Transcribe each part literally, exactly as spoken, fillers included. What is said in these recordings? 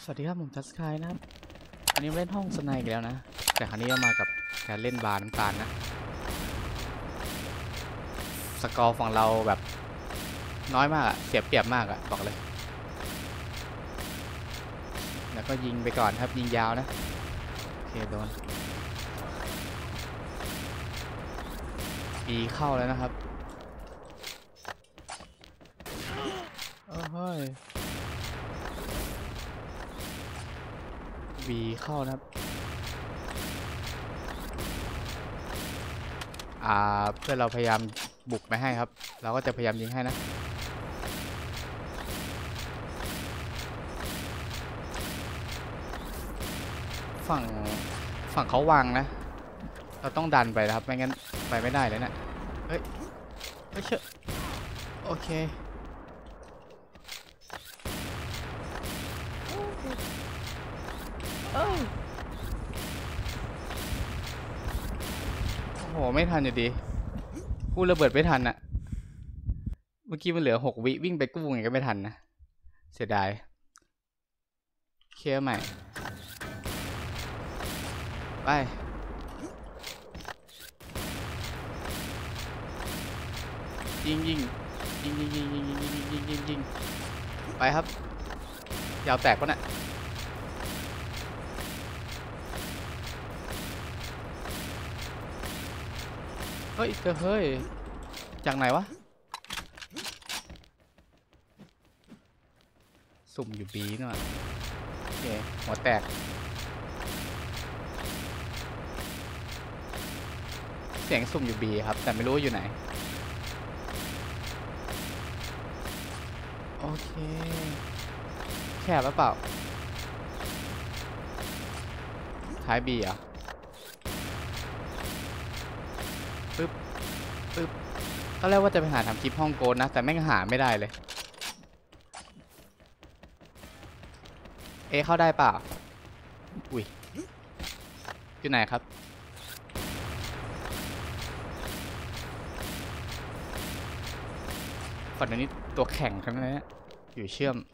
สวัสดีครับผมจัสกายนะครับอันนี้เล่นห้องสไนอีกแล้วนะแต่ครั้งนี้มากับการเล่นบาร์น้ำตาลนะสกอร์ฝั่งเราแบบน้อยมากอะเสียเปรียบมากอะบอกเลยแล้วก็ยิงไปก่อนครับยิงยาวนะโอเคโดนปีเข้าแล้วนะครับโอ้ยบีเข้านะครับอ่าเพื่อนเราพยายามบุกไปให้ครับเราก็จะพยายามยิงให้นะฝั่งฝั่งเขาวางนะเราต้องดันไปนะครับไม่งั้นไปไม่ได้เลยนะเฮ้ยไม่เชื่อโอเคโอ้โหไม่ทันอยู่ดีกู้ระเบิดไม่ทันอะเมื่อกี้มันเหลือหกวิวิ่งไปกู้ไงก็ไม่ทันนะเสียดายเคลียร์ใหม่ไปยิงยิงยิงยิงยิงยิงยิงยิงยิงยิงยิงไปครับยาวแตกปะเนี่ยเฮ้ยเจอเฮ้ยจากไหนวะสุ่มอยู่บีนี่หว่าโอเคหัวแตกเสียงสุ่มอยู่บีครับแต่ไม่รู้อยู่ไหนโอเคแคบหรือเปล่าท้ายบีอ่ะปึ๊บปึ๊บตอนแรกว่าจะไปหาทำคลิปห้องโกนนะแต่แม่งหาไม่ได้เลยเอเข้าได้เปล่าอุ้ยอยู่ไหนครับฝั่งนี้ตัวแข่งทั้งนั้นเลยอยู่เชื่อม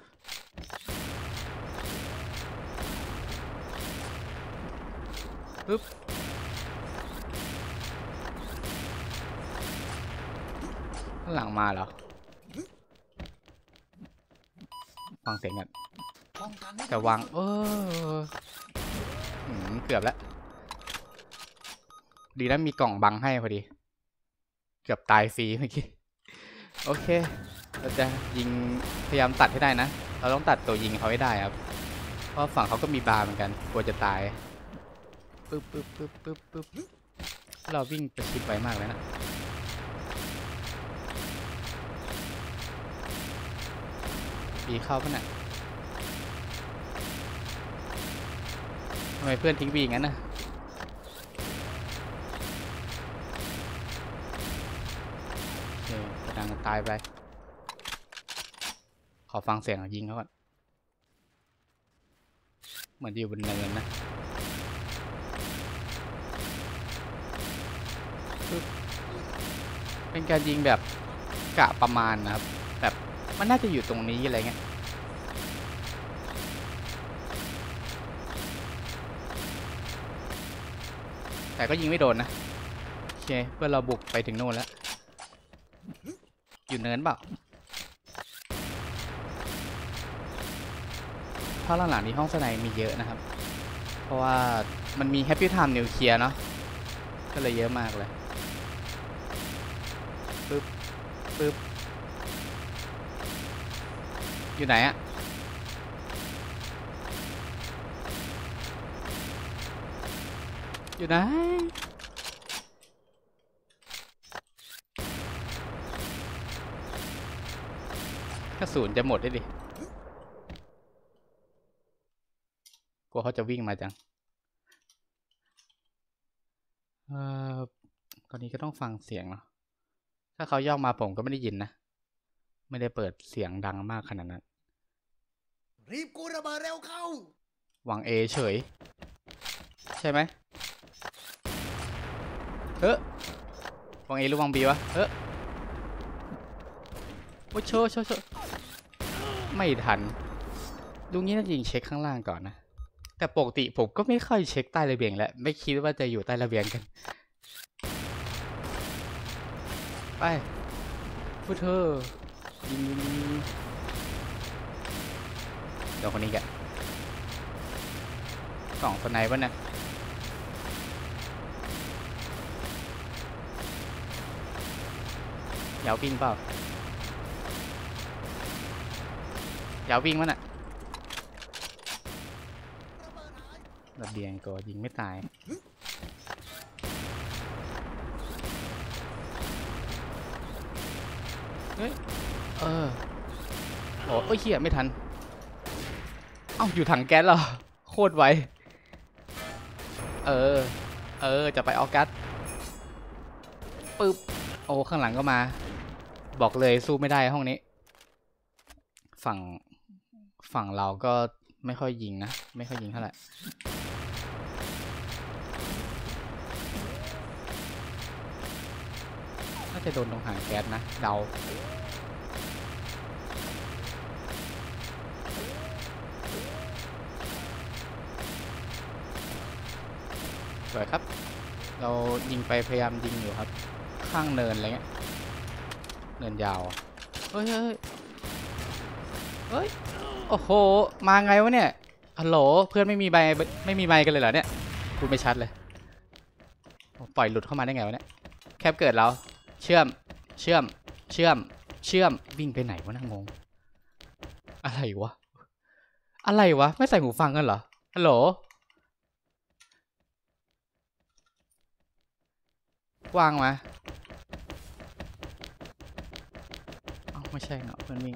ปึ๊บข้างหลังมาเหรอฟังเสียงกันแต่วางเออเกือบแล้วดีนะมีกล่องบังให้พอดีเกือบตายฟรีเมื่อกี้โอเคเราจะยิงพยายามตัดให้ได้นะเราต้องตัดตัวยิงเขาให้ได้ครับเพราะฝั่งเขาก็มีบาร์เหมือนกันกลัวจะตายปึ๊บปึ๊บปึ๊บปึ๊บปึ๊บเราวิ่งประชิดไวมากเลยนะบีเข้าปะเนี่ยทำไมเพื่อนทิ้งบีงั้นนะโอเคกระดังตายไปขอฟังเสียงยิงเขาก่อนเหมือนอยู่บนเนินนะเป็นการยิงแบบกะประมาณนะครับแบบมันน่าจะอยู่ตรงนี้อะไรเงี้ยแต่ก็ยิงไม่โดนนะโอเคเพื่อเราบุกไปถึงโน่นแล้วอยู่เนินเปล่าเพราะหลังๆนี้ห้องสไนมีเยอะนะครับเพราะว่ามันมีแฮปปี้ไทม์นิวเคลียร์เนาะก็เลยเยอะมากเลยปึ๊บปึ๊บอยู่ไหนอะอยู่ไหนกระสุนจะหมดได้ดิกลัวเขาจะวิ่งมาจังเอ่อตอนนี้ก็ต้องฟังเสียงเนาะถ้าเขาย่องมาผมก็ไม่ได้ยินนะไม่ได้เปิดเสียงดังมากขนาดนั้นรีบกูระเบิดเร็วเข้าหวังเอเฉยใช่ไหมเฮ้ยหวังเอหรือหวังบีวะเฮ้ยโอ้โชว์โชว์โชว์ไม่ทันลุงนี้น่าจะยิงเช็คข้างล่างก่อนนะแต่ปกติผมก็ไม่ค่อยเช็คใต้ระเบียงแหละไม่คิดว่าจะอยู่ใต้ระเบียงกันไปพูดเธอยิงยิงยิงเดี๋ยวคนนี้แกสองสไนเปอร์นะยาววิ่งเปล่ายาววิ่งมั้ยน่ะระเบียงก็ยิงไม่ตายเฮ้ยเออโอ้ยเหี้ยไม่ทันเอ้าอยู่ถังแก๊สเหรอโคตรไวเออเออจะไปออกัสปึ๊บโอ้ข้างหลังก็มาบอกเลยสู้ไม่ได้ห้องนี้ฝั่งฝั่งเราก็ไม่ค่อยยิงนะไม่ค่อยยิงเท่าไหร่น่าจะโดนตรงถังแก๊สนะเดาสวยครับเรายิงไปพยายามยิงอยู่ครับข้างเนินอะไรเงี้ยเนินยาวเฮ้ยเฮ้ยเฮ้ยโอ้โหมาไงวะเนี่ยฮัลโหลเพื่อนไม่มีใบไม่มีไมค์กันเลยเหรอเนี่ยพูดไม่ชัดเลยปล่อยหลุดเข้ามาได้ไงวะเนี่ยแคปเกิดเราเชื่อมเชื่อมเชื่อมเชื่อมวิ่งไปไหนวะน่างงอะไรวะอะไรวะไม่ใส่หูฟังกันเหรอฮัลโหลวางมาเอ้าไม่ใช่เนาะเพื่อนวิ่ง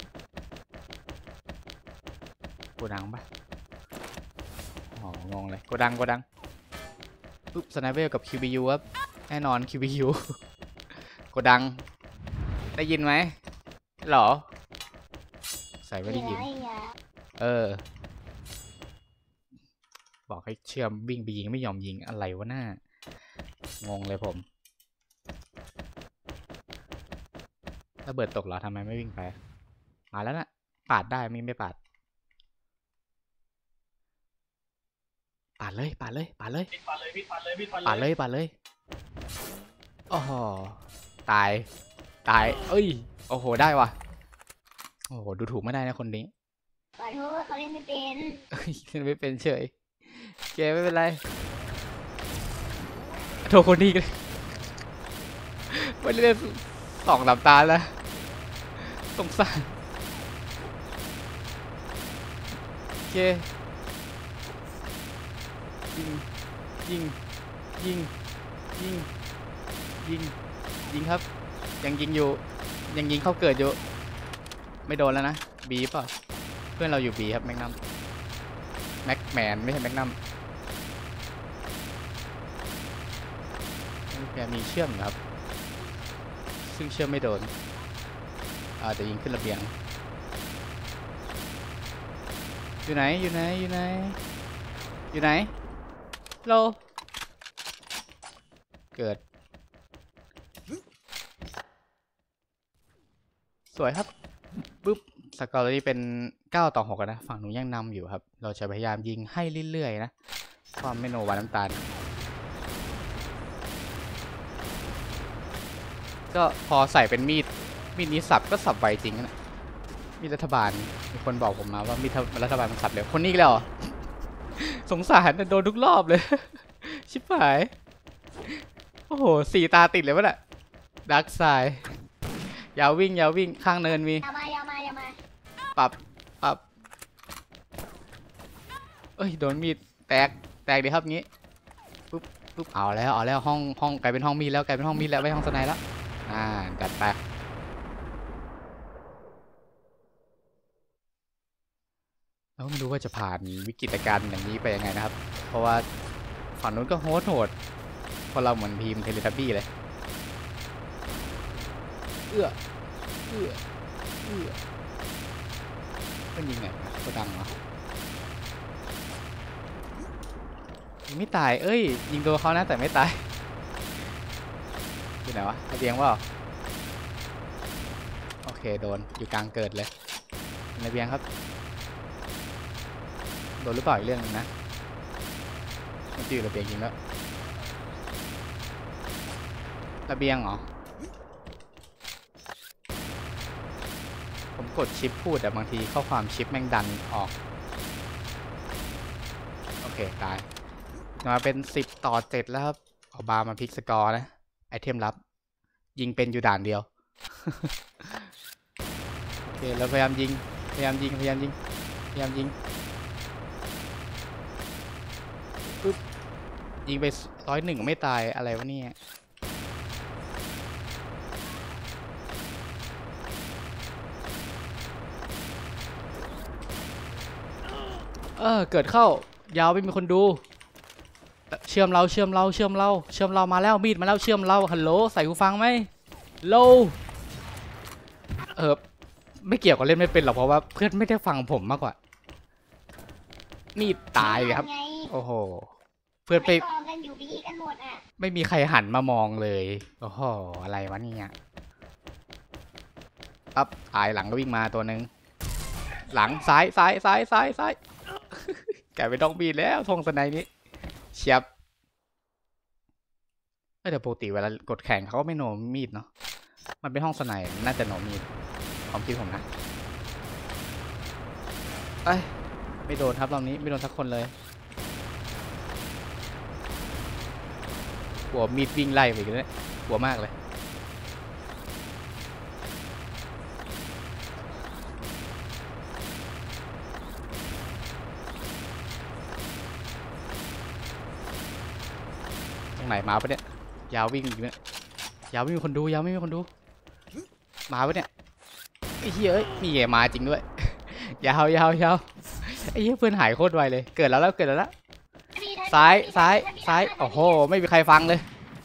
โกดังปะอ๋องงเลยโกดังโกดังปุ๊บสไนเปอร์กับ คิว บี ยู ครับแน่นอน คิว บี ยู โกดังได้ยินไหมหรอใส่ไม่ได้ยินเออบอกให้เชื่อมวิ่งไปยิงไม่ยอมยิงอะไรวะหน้างงเลยผมระเบิดตกเหรอทำไมไม่วิ่งไปมาแล้วนะปาดได้มีไม่ปาดปาดเลยปาดเลยปาดเลยปาดเลยปาดเลยปาดเลยปาดเลยโอ้โหตายตายเอ้ยโอ้โหได้ว่ะโอ้โหดูถูกไม่ได้นะคนนี้ขอโทษเขาเล่นไม่เป็นเล่นไม่เป็นเฉยแกไม่เป็นไรโทษคนนี้กันไม่เล่นสองลำตาแล้วสงสารโอเคยิงยิงยิงยิงยิงยิงครับยังยิงอยู่ยังยิงเข้าเกิดอยู่ไม่โดนแล้วนะบีป่ะเพื่อนเราอยู่บีครับแมกนัมแม็กแมนไม่ใช่แมกนัมแกมีเชื่อมครับซึ่งเชื่อมไม่โดนอาจจะยิงขึ้นระเบียงอยู่ไหนอยู่ไหนอยู่ไหนอยู่ไหนโลเกิดสวยครับปุ๊บสกอร์นี้เป็นเก้าต่อหกนะฝั่งหนูยังนำอยู่ครับเราจะพยายามยิงให้เรื่อยๆนะความไม่โนวาน้ำตาลก็พอใส่เป็นมีดมีดนี้สับก็สับไวจริงนะมีรัฐบาลมีคนบอกผมมาว่ามีรัฐบาลมันสับเร็วคนนี้แล้วสงสารโดนทุกรอบเลยชิบหายโอ้โหสี่ตาติดเลยวะน่ะดักไซด์ยาววิ่งยาววิ่งข้างเนินมียาวมายาวมายาวมาปรับปรับเอ้ยโดนมีดแตกแตกดีครับงี้ปุ๊บปุ๊บเอาแล้วเอาแล้วห้องห้องกลายเป็นห้องมีดแล้วกลายเป็นห้องมีดแล้วไม่ห้องสไนแล้วอ่าจัดไปแล้วไม่รู้ว่าจะผ่านวิกฤตการณ์อย่างนี้ไปยังไงนะครับเพราะว่าฝั่งนู้นก็โหดโหดพอเราเหมือนทีมเทเลทับบี้เลยเอื้อเอื้อเอื้อมันยิงไงนะก็ดังเหรอยิงไม่ตายเอ้ยยิงโดนเขานะแต่ไม่ตายอยู่ไหนวะระเบียงว่าโอเคโดนอยู่กลางเกิดเลยระเบียงครับดนหรือเปล่าอีกเรื่องนึงนะมันจะอยู่ระเบียงจริงแล้วระเบียงเหรอผมกดชิปพูดแต่บางทีข้อความชิปแม่งดันออกโอเคตายมาเป็นสิบต่อเจ็ดแล้วครับเอาบามาพลิกสกอร์นะไอเทมลับยิงเป็นอยู่ด่านเดียว โอเคเราพยายามยิงพยายามยิงพยายามยิงพยายามยิงปึ๊บยิงไปร้อยหนึ่งไม่ตายอะไรวะเนี่ยเออเกิดเข้ายาวไม่มีคนดูเชื่อมเราเชื่อมเราเชื่อมเราเชื่อมเรามาแล้วมีดมาแล้วเชื่อมเราฮัลโหลใส่หูฟังไหมโลเออไม่เกี่ยวกับเล่นไม่เป็นหรอกเพราะว่าเพื่อนไม่ได้ฟังผมมากกว่ามีดตายเลยครับโอ้โหเพื่อนไปกองกันอยู่ดีกันหมดอ่ะไม่มีใครหันมามองเลยโอ้โหอะไรวะเนี่ยปั๊บตายหลังก็วิ่งมาตัวหนึ่งหลังซ้ายซ้ายซ้ายซ้ายซ้าย แกไปต้องบีแล้วธงสไนนี้เฉียบแต่ปกติเวลากดแข่งเขาก็ไม่โนมีดเนาะมันเป็นห้องสไนน่าจะโนมีดความคิดผมนะเอ้ยไม่โดนครับรอบนี้ไม่โดนสักคนเลยกลัวมีดวิ่งไล่ไปกันเลยกลัวมากเลยตรงไหนมาปะเนี่ยยาววิ่งอยู่เนี่ยยาวไม่มีคนดูยาวไม่มีคนดูมาปะเนี่ยไอ้เหี้ยเอ้ยมีเหมาจริงด้วย ยาวยาวยาวไอ้เหี้ยเพื่อนหายโคตรไวเลยเกิดแล้วแล้วเกิดแล้วซ้ายซ้ายซ้ายโอ้โหไม่มีใครฟังเลย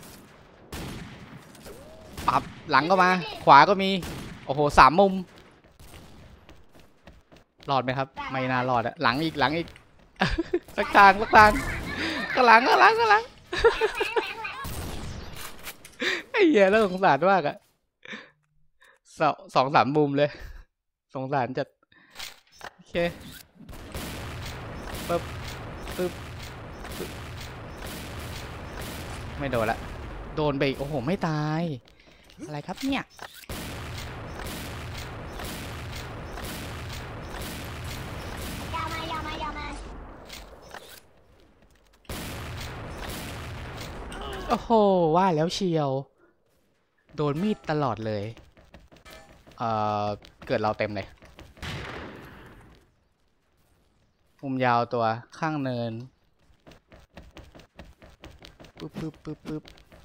ปับหลังก็มาขวาก็มีโอ้โหสามมุมรอดไหมครับไม่น่ารอดอะหลังอีกหลังอีก สักทางสักทางข้างหลังข้างหลังข้างหลัง ไอ้เหี้ยแล้วสงสารมากอะสองสองสามมุมเลยสงสารจัดโอเคปึ๊บปึ๊บปึ๊บไม่โดนละโดนไปอีกโอ้โหไม่ตายอะไรครับเนี่ยยาวมายาวมายาวมาโอ้โหว่าแล้วเชียวโดนมีดตลอดเลยเอ่อเกิดเราเต็มเลยมุมยาวตัวข้างเนินปึ๊บปึ๊บปึ๊บปึ๊บ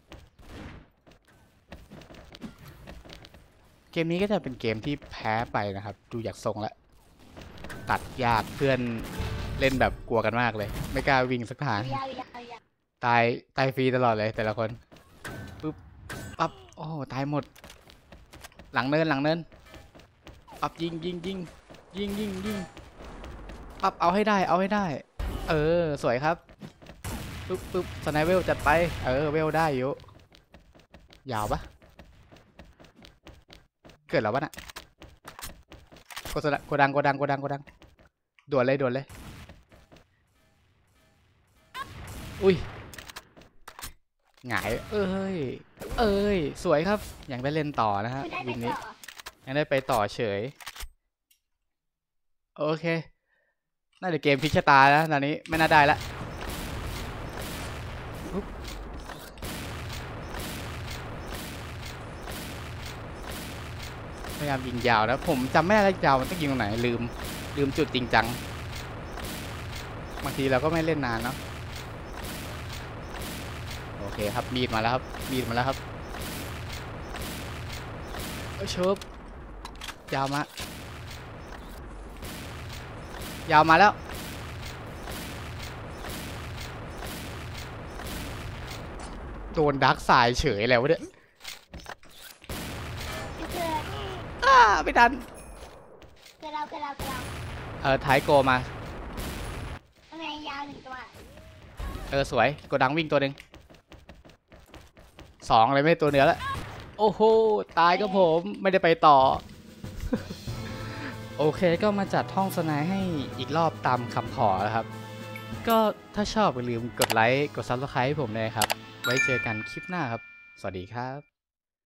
เกมนี้ก็จะเป็นเกมที่แพ้ไปนะครับดูจากทรงแล้วตัดยากเพื่อนเล่นแบบกลัวกันมากเลยไม่กล้าวิ่งสักทางยาวยาวยาวตายตายฟรีตลอดเลยแต่ละคนปึ๊บปั๊บโอ้โหตายหมดหลังเนินหลังเนินปั๊บยิงยิงยิงยิงยิงยิงปั๊บเอาให้ได้เอาให้ได้เออสวยครับปึ๊บปึ๊บสไนเวลจัดไปเออเวลได้อยู่ยาวปะเกิดแล้ววะน่ะโกสโกดังโกดังโกดังโกดังด่วนเลยด่วนเลยอุ้ยหงายเอ้ยเอ้ยสวยครับยังได้เล่นต่อนะฮะคือได้ไปวินนี้ต่อยังได้ไปต่อเฉยโอเคน่าจะเกมพลิกชะตาแล้วตอนนี้ไม่น่าได้ละพยายามยิงยาวนะผมจำไม่ได้แล้วยาวมันต้องยิงตรงไหนลืมลืมจุดจริงจังบางทีเราก็ไม่เล่นนานเนาะโอเคครับมีดมาแล้วครับมีดมาแล้วครับเอ้ยเชิบยาวมายาวมาแล้วโดนดักสายเฉยแล้วะเนี่ยคือคืออ้าไม่ทันคือเราคือเราคือเราเออท้ายโกมาทำไมยาวหนึ่งตัวเออสวยโกดังวิ่งตัวหนึ่งสองเลยไม่ตัวเหนือแล้วโอ้โหตายก็ผมไม่ได้ไปต่อ โโอเคก็มาจัดห้องสไนด์ให้อีกรอบตามคำขอแล้วครับ ก็ถ้าชอบอย่าลืมกดไลค์กด ซับสไครบ์ ให้ผมเลยครับ ไว้เจอกันคลิปหน้าครับ สวัสดีครับ